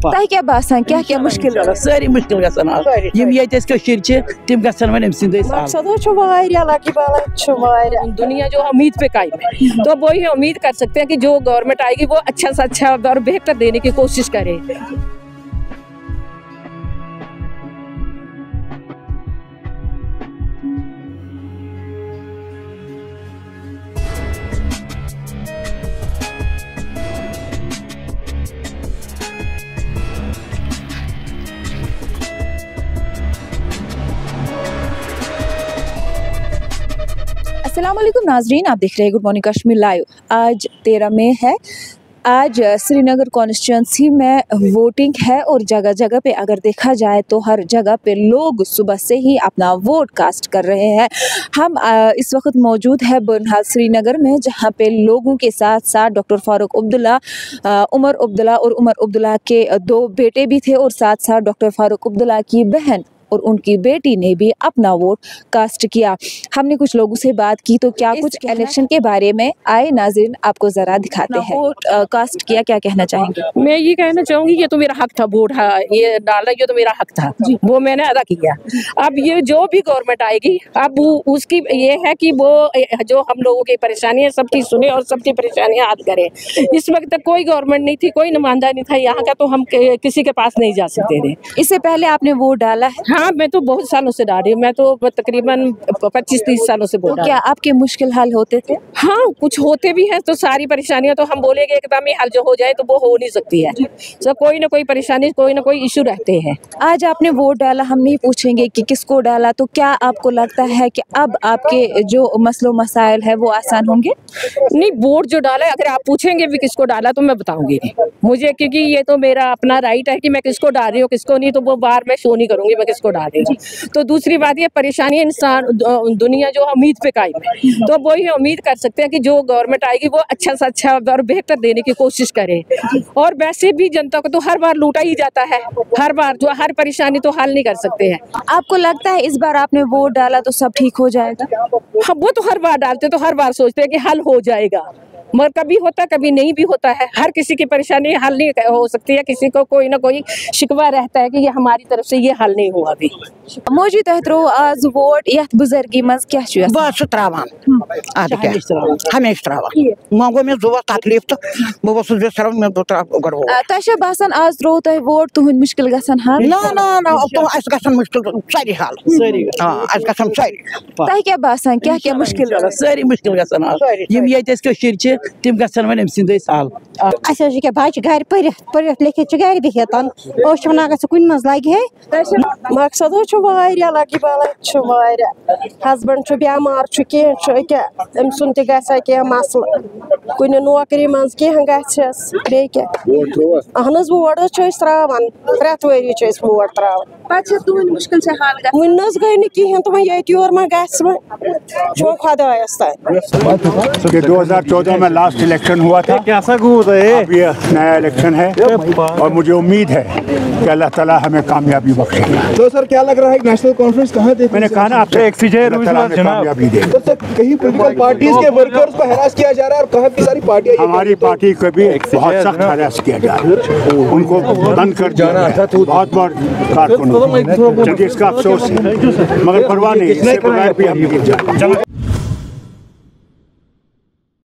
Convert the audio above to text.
تۄہہِ کیٛاہ باسان کیٛاہ مُشکِل سٲری مُشکِل گژھان آز یِم ییٚتہِ اَسہِ کٔشیٖرِ چھِ تِم گژھن وۄنۍ أمۍ سٕنٛدۍ مقصد چھُ واریاہ لگی بالا چھُ واریاہ دنیا جو امید پہ قائم ہے تو وہی امید کر سکتے ہیں کہ جو گورنمنٹ آئے گی وہ اچھا سے اچھا اور بہتر دینے کی کوشش کرے. السلام علیکم ناظرین، آپ دیکھ رہے ہیں گڈ مارننگ کشمیر لائیو. آج 13 مئی ہے. آج سری نگر کانسٹیچوئنسی میں ووٹنگ ہے اور جگہ جگہ پہ اگر دیکھا جائے تو ہر جگہ پہ لوگ صبح سے ہی اپنا ووٹ کاسٹ کر رہے ہیں. ہم اس وقت موجود ہے برنہال سری نگر میں، جہاں پہ لوگوں کے ساتھ ساتھ ڈاکٹر فاروق عبداللہ، عمر عبداللہ اور عمر عبداللہ کے 2 بیٹے بھی تھے، اور ساتھ ساتھ ڈاکٹر فاروق عبداللہ کی بہن اور ان کی بیٹی نے بھی اپنا ووٹ کاسٹ کیا. ہم نے کچھ لوگوں سے بات کی تو کیا کچھ الیکشن کے بارے میں آئے ناظرین آپ کو ذرا دکھاتے ہیں. ووٹ کاسٹ کیا، کیا کہنا چاہیں گے؟ میں یہ کہنا چاہوں گی یہ تو میرا حق تھا، ووٹ یہ ڈالنا یہ تو میرا حق تھا، وہ میں نے ادا کیا. اب یہ جو بھی گورنمنٹ آئے گی اب اس کی یہ ہے کہ وہ جو ہم لوگوں کی پریشانی ہے سب کی سنے اور سب کی پریشانیاں حل کرے. اس وقت تک کوئی گورنمنٹ نہیں تھی، کوئی نمائندہ نہیں تھا یہاں کا، تو ہم کسی کے پاس نہیں جا سکتے تھے. اس سے پہلے آپ نے ووٹ ڈالا ہے؟ ہاں، میں تو بہت سالوں سے ڈال رہی ہوں، میں تو تقریباً 25-30 سالوں سے ووٹ. کیا آپ کے مشکل حل ہوتے تھے؟ ہاں، کچھ ہوتے بھی ہیں تو ساری پریشانیاں تو ہم بولیں گے ایک دم ہی حل جو ہو جائے تو وہ ہو نہیں سکتی ہے. سب کوئی نہ کوئی پریشانی، کوئی نہ کوئی ایشو رہتے ہیں. آج آپ نے ووٹ ڈالا، ہم نہیں پوچھیں گے کہ کس کو ڈالا، تو کیا آپ کو لگتا ہے کہ اب آپ کے جو مسئلے و مسائل ہے وہ آسان ہوں گے؟ نہیں، ووٹ جو ڈالا ہے اگر آپ پوچھیں گے بھی کس کو ڈالا تو میں بتاؤں گی مجھے، کیونکہ یہ تو میرا اپنا رائٹ ہے کہ میں کس کو ڈال رہی ہوں کس کو نہیں، تو وہ بار میں شو نہیں کروں گی میں کس کو ڈال رہی ہوں. تو دوسری بات یہ پریشانی انسان دنیا جو امید پہ قائم ہے، تو وہی امید کر سکتے ہیں کہ جو گورنمنٹ آئے گی وہ اچھا سے اچھا اور بہتر دینے کی کوشش کرے. اور ویسے بھی جنتا کو تو ہر بار لوٹا ہی جاتا ہے، ہر بار جو ہر پریشانی تو حل نہیں کر سکتے ہیں. آپ کو لگتا ہے اس بار آپ نے ووٹ ڈالا تو سب ٹھیک ہو جائے گا؟ ہاں، وہ تو ہر بار ڈالتے تو ہر بار سوچتے ہیں کہ حل ہو جائے گا، مگر کبھی ہوتا کبھی نہیں بھی ہوتا ہے. ہر کسی کی پریشانی حل نہیں ہو سکتی ہے، کسی کو کوئی نہ کوئی شکوہ رہتا ہے کہ یہ ہماری طرف سے یہ حل نہیں ہوا ابھی. موجی تہ ترو آز ووٹ یتھ بزرگی مز کیا چھ بہٕ تراوان ہمیشہ تراوان وۄنۍ گوٚو مےٚ 2 تکلیٖف تہٕ بہٕ اوسُس بیٚیہِ تراوان مےٚ گۄڈٕ ووٹ. تۄہہِ چھا باسان آز ترٛوو تۄہہِ ووٹ تُہُنٛد مُشکِل گژھن حل؟ نہ اَسہِ گژھن مُشکِل سٲری حل، اَسہِ گژھن سٲری. تۄہہِ کیٛاہ باسان کیٛاہ مُشکِل سٲری مُشکِل گژھن آز یِم ییٚتہِ اَسہِ کٔشیٖرِ چھِ تِم گژھن وۄنۍ أمۍ سٕنٛدۍ حل. اَسہِ حظ چھِ کیٛاہ بَچہِ گرِ پٔرِتھ لیکھِتھ چھِ گرِ بِہِتھ أسۍ چھِ وَنان اگر ژٕ کُنہِ منٛز لگہِ ہے. مقصد چھُ واریاہ لگی بالا چھُ واریاہ، ہسبنٛڈ چھُ بٮ۪مار چھُ کینٛہہ چھُ أکیٛاہ أمۍ سُنٛد تہِ گژھِ ہا کینٛہہ مسلہٕ، کُنہِ نوکری منٛز کینٛہہ گژھٮ۪س بیٚیہِ کیٛاہ. اہن حظ ووٹ حظ چھِ أسۍ تراوان، 3 ؤری چھِ أسۍ ووٹ تراوان. پتہٕ چھا تُہُنٛد مُشکِل چھا حل گژھان؟ وُنہِ نہ حظ گٔے نہٕ کِہیٖنۍ تہٕ وۄنۍ ییٚتہِ یور ما گژھِ وۄنۍ چھُ وۄنۍ خۄدایَس تانۍ. 2014 میں لاسٹ الیکشن ہوا تھا، اب یہ نیا الیکشن ہے اور مجھے امید ہے کہ اللہ تعالیٰ ہمیں کامیابی بخشے گا. تو سر کیا لگ رہا ہے نیشنل کانفرنس کہاں دیکھ؟ میں نے کہا نا آپ سے اللہ تعالیٰ ہمیں کامیابی دے. کہیں پولیٹیکل پارٹیز کے ورکرز کو ہراس کیا جا رہا ہے اور کہا کہ ساری پارٹیاں، ہماری پارٹی کو بھی بہت سخت ہراس کیا جا رہا ہے، ان کو بند کر دیا بہت بڑا کارکنوں، جس کا افسوس ہے، مگر پرواہ نہیں، اس سے بغیر بھی ہم نہیں جا.